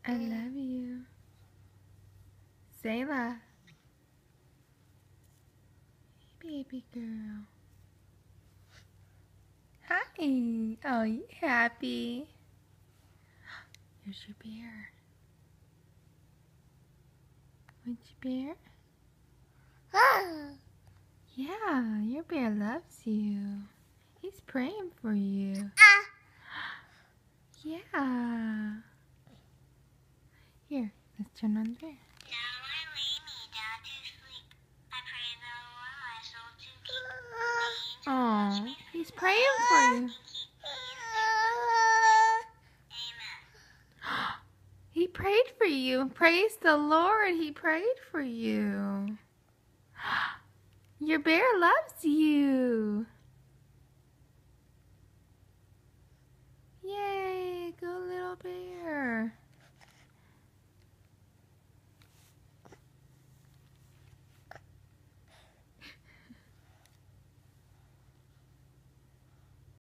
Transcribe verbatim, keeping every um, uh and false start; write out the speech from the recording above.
I love you. Zayla. Hey, baby girl. Hi. Oh, you happy? Here's your bear. Want your bear? Yeah, your bear loves you. He's praying for you. Yeah. Here, let's turn on the bear. Now I lay me down to sleep. I pray the Lord my soul to keep. The angels watch Oh, me through he's the praying night for you. and keep me in their Amen. He prayed for you. Praise the Lord. He prayed for you. Your bear loves you.